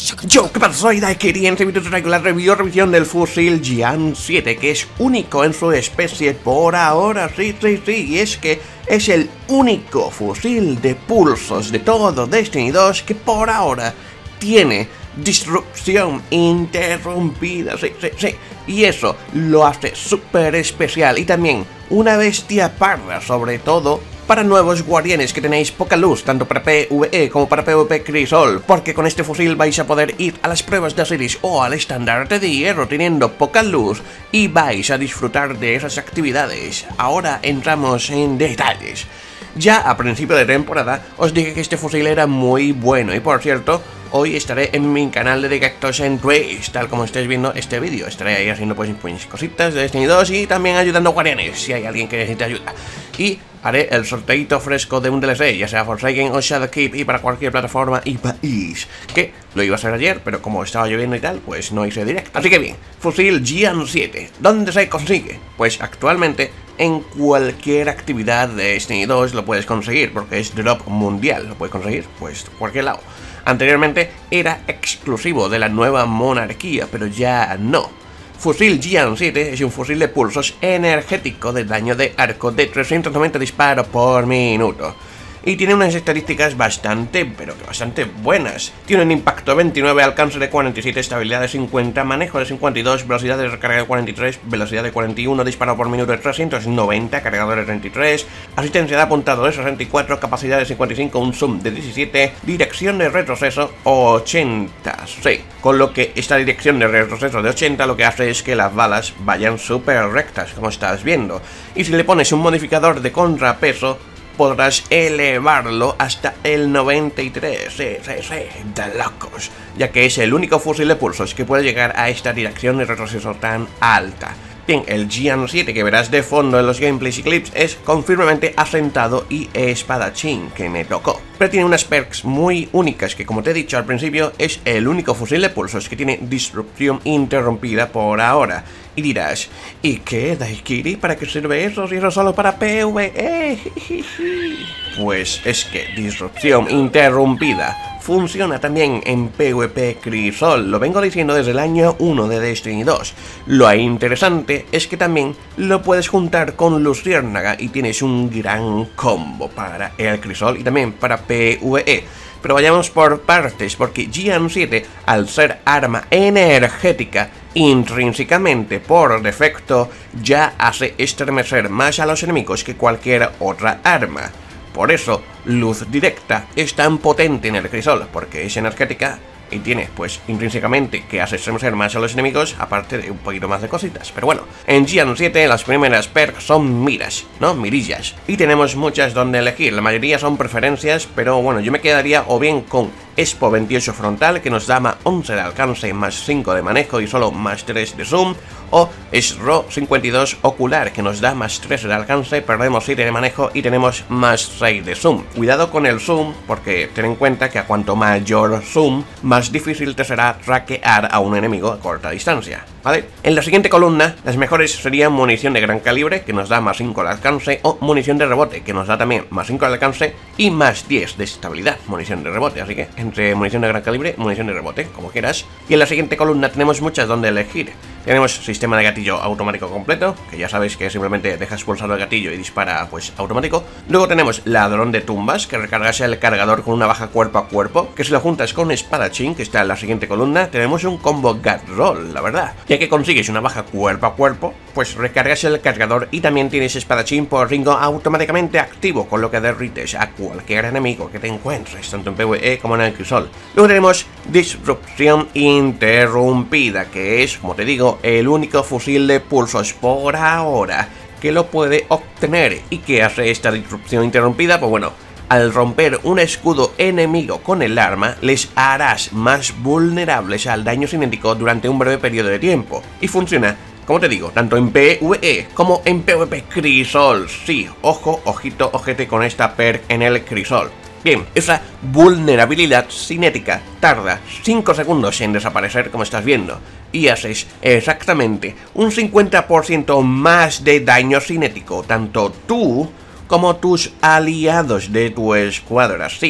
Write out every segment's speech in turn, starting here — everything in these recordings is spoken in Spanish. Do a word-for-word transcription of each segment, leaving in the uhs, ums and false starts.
Yo, ¿qué pasa? Soy Daikiri y en este vídeo te traigo la review revisión del fusil Jian siete, que es único en su especie por ahora, sí, sí, sí, y es que es el único fusil de pulsos de todo Destiny dos que por ahora tiene disrupción interrumpida, sí, sí, sí, y eso lo hace súper especial y también una bestia parda, sobre todo para nuevos guardianes que tenéis poca luz, tanto para PvE como para PvP Crisol, porque con este fusil vais a poder ir a las pruebas de Asiris o al estandarte de hierro teniendo poca luz y vais a disfrutar de esas actividades. Ahora entramos en detalles. Ya a principio de temporada os dije que este fusil era muy bueno y por cierto, hoy estaré en mi canal de directos en Twitch, tal como estáis viendo este vídeo. Estaré ahí haciendo pues, pues cositas de Destiny dos y también ayudando a guardianes, si hay alguien que necesite ayuda. Y haré el sorteito fresco de un D L C, ya sea Forsaken o Shadowkeep y para cualquier plataforma y país. Que lo iba a hacer ayer, pero como estaba lloviendo y tal, pues no hice directo. Así que bien, fusil Jian siete, ¿dónde se consigue? Pues actualmente en cualquier actividad de Destiny dos lo puedes conseguir, porque es drop mundial, lo puedes conseguir pues cualquier lado. Anteriormente era exclusivo de la nueva monarquía, pero ya no. Fusil Jian siete es un fusil de pulsos energético de daño de arco de trescientos noventa disparos por minuto. Y tiene unas estadísticas bastante, pero que bastante buenas. Tiene un impacto veintinueve, alcance de cuarenta y siete, estabilidad de cincuenta, manejo de cincuenta y dos, velocidad de recarga de cuarenta y tres, velocidad de cuarenta y uno, disparo por minuto de trescientos noventa, cargador de treinta y tres, asistencia de apuntado de sesenta y cuatro, capacidad de cincuenta y cinco, un zoom de diecisiete, dirección de retroceso ochenta, sí. Con lo que esta dirección de retroceso de ochenta lo que hace es que las balas vayan súper rectas, como estás viendo. Y si le pones un modificador de contrapeso, podrás elevarlo hasta el noventa y tres, sí, sí, sí, de locos, ya que es el único fusil de pulsos que puede llegar a esta dirección de retroceso tan alta. Bien, el Jian siete que verás de fondo en los gameplays y clips es confirmemente asentado y espadachín, que me tocó. Pero tiene unas perks muy únicas que, como te he dicho al principio, es el único fusil de pulsos que tiene disrupción interrumpida por ahora. Y dirás, ¿y qué, Daikiri? ¿Para qué sirve eso si eso solo para PvE? Pues es que disrupción interrumpida funciona también en PvP Crisol, lo vengo diciendo desde el año uno de Destiny dos. Lo interesante es que también lo puedes juntar con Luciérnaga y tienes un gran combo para el Crisol y también para PvE. Pero vayamos por partes, porque Jian siete, al ser arma energética, intrínsecamente por defecto, ya hace estremecer más a los enemigos que cualquier otra arma. Por eso, luz directa es tan potente en el Crisol, porque es energética y tiene, pues, intrínsecamente que hace estremecer más a los enemigos, aparte de un poquito más de cositas. Pero bueno, en Jian siete las primeras perks son miras, ¿no? Mirillas. Y tenemos muchas donde elegir, la mayoría son preferencias, pero bueno, yo me quedaría o bien con Expo veintiocho frontal, que nos da más once de alcance, más cinco de manejo y solo más tres de zoom, o S R O cincuenta y dos ocular, que nos da más tres de alcance, perdemos siete de manejo y tenemos más seis de zoom. Cuidado con el zoom, porque ten en cuenta que a cuanto mayor zoom, más difícil te será traquear a un enemigo a corta distancia, ¿vale? En la siguiente columna, las mejores serían munición de gran calibre, que nos da más cinco de alcance, o munición de rebote, que nos da también más cinco de alcance y más diez de estabilidad, munición de rebote, así que entre munición de gran calibre, munición de rebote, como quieras. Y en la siguiente columna tenemos muchas donde elegir. Tenemos sistema de gatillo automático completo, que ya sabéis que simplemente dejas pulsado el gatillo y dispara pues automático. Luego tenemos ladrón de tumbas, que recargas el cargador con una baja cuerpo a cuerpo, que si lo juntas con espadachín, que está en la siguiente columna, tenemos un combo gut roll, la verdad. Ya que consigues una baja cuerpo a cuerpo, pues recargas el cargador y también tienes espadachín por ringo automáticamente activo, con lo que derrites a cualquier enemigo que te encuentres, tanto en PvE como en el Crisol. Luego tenemos disrupción interrumpida, que es, como te digo, el único fusil de pulsos por ahora que lo puede obtener. ¿Y qué hace esta disrupción interrumpida? Pues bueno, al romper un escudo enemigo con el arma, les harás más vulnerables al daño cinético durante un breve periodo de tiempo. Y funciona, como te digo, tanto en PvE como en PvP Crisol. Sí, ojo, ojito, ojete con esta perk en el Crisol. Bien, esa vulnerabilidad cinética tarda cinco segundos en desaparecer, como estás viendo, y haces exactamente un cincuenta por ciento más de daño cinético, tanto tú como tus aliados de tu escuadra. Sí,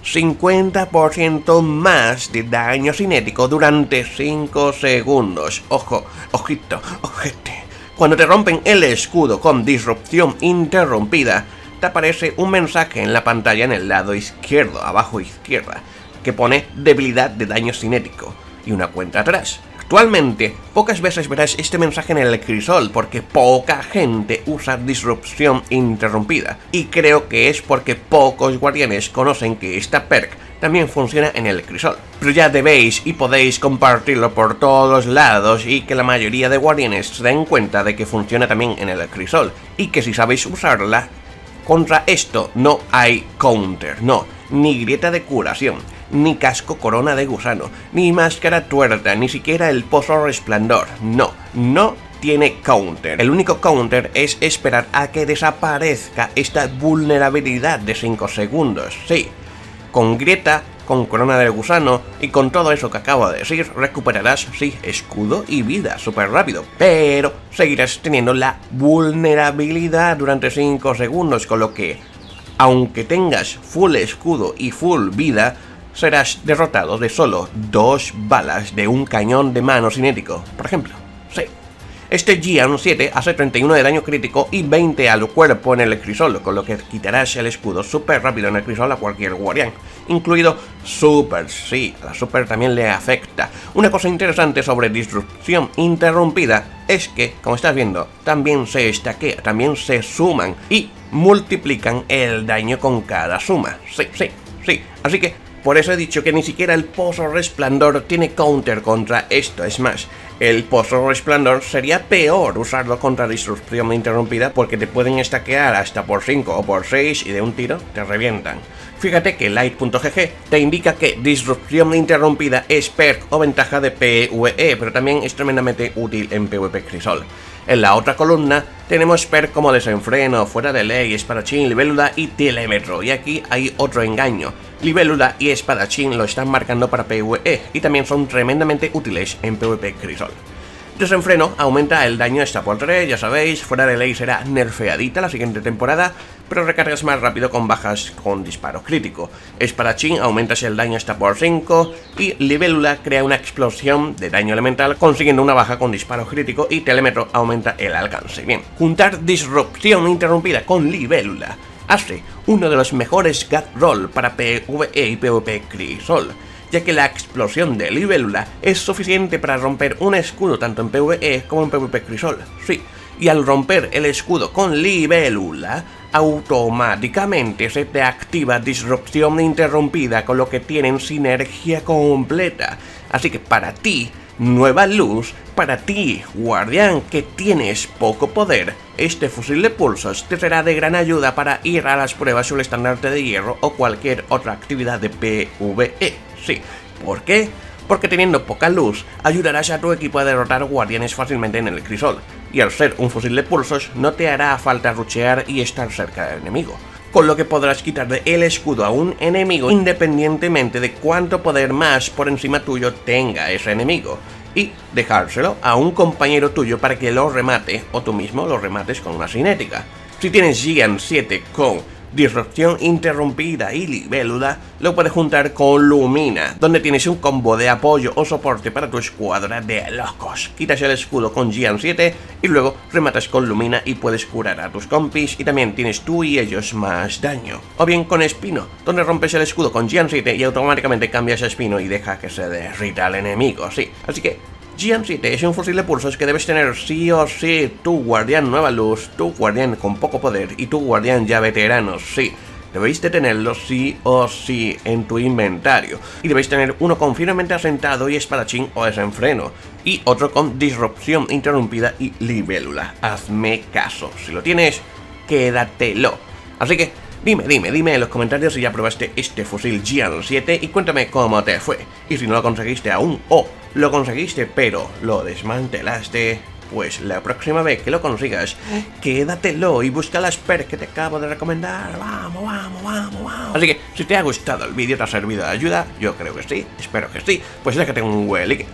cincuenta por ciento más de daño cinético durante cinco segundos. Ojo, ojito, ojete. Cuando te rompen el escudo con disrupción interrumpida, te aparece un mensaje en la pantalla en el lado izquierdo, abajo izquierda, que pone debilidad de daño cinético y una cuenta atrás. Actualmente, pocas veces verás este mensaje en el crisol porque poca gente usa disrupción interrumpida, y creo que es porque pocos guardianes conocen que esta perk también funciona en el crisol. Pero ya debéis y podéis compartirlo por todos lados y que la mayoría de guardianes se den cuenta de que funciona también en el crisol, y que si sabéis usarla, contra esto no hay counter, no, ni grieta de curación, ni casco corona de gusano, ni máscara tuerta, ni siquiera el pozo resplandor. No, no tiene counter. El único counter es esperar a que desaparezca esta vulnerabilidad de cinco segundos. Sí, con grieta, con corona de gusano y con todo eso que acabo de decir, recuperarás, sí, escudo y vida súper rápido, pero seguirás teniendo la vulnerabilidad durante cinco segundos, con lo que, aunque tengas full escudo y full vida, serás derrotado de solo dos balas de un cañón de mano cinético, por ejemplo. Sí. Este Gian siete hace treinta y uno de daño crítico y veinte al cuerpo en el crisol, con lo que quitarás el escudo súper rápido en el crisol a cualquier guardián, incluido super. Sí, a la super también le afecta. Una cosa interesante sobre disrupción interrumpida es que, como estás viendo, también se estaquea, también se suman y multiplican el daño con cada suma. Sí, sí, sí. Así que por eso he dicho que ni siquiera el pozo resplandor tiene counter contra esto. Es más, el pozo resplandor sería peor usarlo contra disrupción interrumpida porque te pueden estaquear hasta por cinco o por seis y de un tiro te revientan. Fíjate que light punto g g te indica que disrupción interrumpida es perk o ventaja de PvE, pero también es tremendamente útil en PvP crisol. En la otra columna tenemos perk como desenfreno, fuera de ley, espadachín, libélula y telémetro. Y aquí hay otro engaño. Libélula y espadachín lo están marcando para PvE y también son tremendamente útiles en PvP crisol. Desenfreno aumenta el daño hasta por tres, ya sabéis, fuera de ley será nerfeadita la siguiente temporada, pero recargas más rápido con bajas con disparo crítico. Espadachín aumentas el daño hasta por cinco y libélula crea una explosión de daño elemental consiguiendo una baja con disparo crítico, y telémetro aumenta el alcance. Bien, juntar disrupción interrumpida con libélula hace uno de los mejores God Roll para PvE y PvP crisol, ya que la explosión de libélula es suficiente para romper un escudo tanto en PvE como en PvP crisol. Sí, y al romper el escudo con libélula, automáticamente se te activa disrupción interrumpida, con lo que tienen sinergia completa. Así que para ti, nueva luz, para ti, guardián que tienes poco poder, este fusil de pulsos te será de gran ayuda para ir a las pruebas sobre el estandarte de hierro o cualquier otra actividad de PvE. Sí, ¿por qué? Porque teniendo poca luz, ayudarás a tu equipo a derrotar guardianes fácilmente en el crisol, y al ser un fusil de pulsos no te hará falta ruchear y estar cerca del enemigo, con lo que podrás quitarle el escudo a un enemigo independientemente de cuánto poder más por encima tuyo tenga ese enemigo, y dejárselo a un compañero tuyo para que lo remate, o tú mismo lo remates con una cinética. Si tienes Gian siete con disrupción interrumpida y libélula, lo puedes juntar con Lumina, donde tienes un combo de apoyo o soporte para tu escuadra de locos. Quitas el escudo con Gian siete y luego rematas con Lumina y puedes curar a tus compis, y también tienes tú y ellos más daño. O bien con Espino, donde rompes el escudo con Gian siete y automáticamente cambias a Espino y deja que se derrita al enemigo, sí. Así que Gian siete es un fusil de pulsos que debes tener sí o sí, tu guardián nueva luz, tu guardián con poco poder y tu guardián ya veterano, sí. Debéis de tenerlo sí o sí en tu inventario, y debéis tener uno con firmemente asentado y espadachín o desenfreno, y otro con disrupción interrumpida y libélula. Hazme caso, si lo tienes, quédatelo. Así que Dime, dime, dime en los comentarios si ya probaste este fusil Gian siete y cuéntame cómo te fue. Y si no lo conseguiste aún, o lo conseguiste pero lo desmantelaste, pues la próxima vez que lo consigas, quédatelo y busca las perks que te acabo de recomendar. Vamos, vamos, vamos, vamos. Así que si te ha gustado el vídeo, te ha servido de ayuda, yo creo que sí, espero que sí, pues déjate un buen like.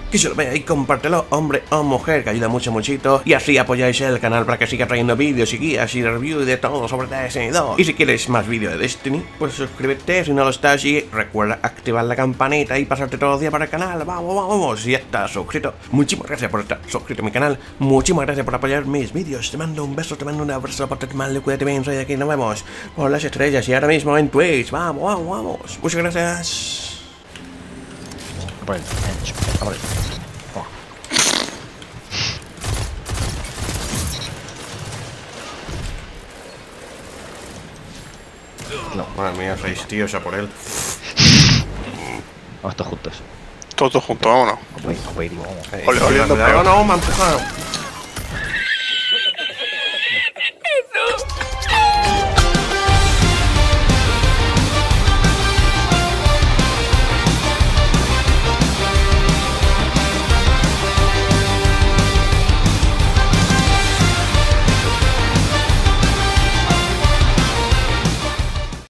que se lo vea y compártelo, hombre o mujer, que ayuda mucho, muchito. Y así apoyáis el canal para que siga trayendo vídeos y guías y review y de todo sobre Destiny dos. Y si quieres más vídeos de Destiny, pues suscríbete si no lo estás y recuerda activar la campanita y pasarte todo el día para el canal. Vamos, vamos, si ya estás suscrito. Muchísimas gracias por estar suscrito a mi canal. Muchísimas gracias por apoyar mis vídeos. Te mando un beso, te mando un abrazo, por tu mal, cuídate bien, soy de aquí, nos vemos por las estrellas y ahora mismo en Twitch. Vamos, vamos, vamos. Muchas gracias. Abre, abre. Oh. No, madre mía, seis tíos a por él. Vamos todos juntos. Todos juntos, vámonos. Vamos, vamos, vamos. Eh, Ole, ole, cuidado, ando cuidado, peor. no, me ha empujado.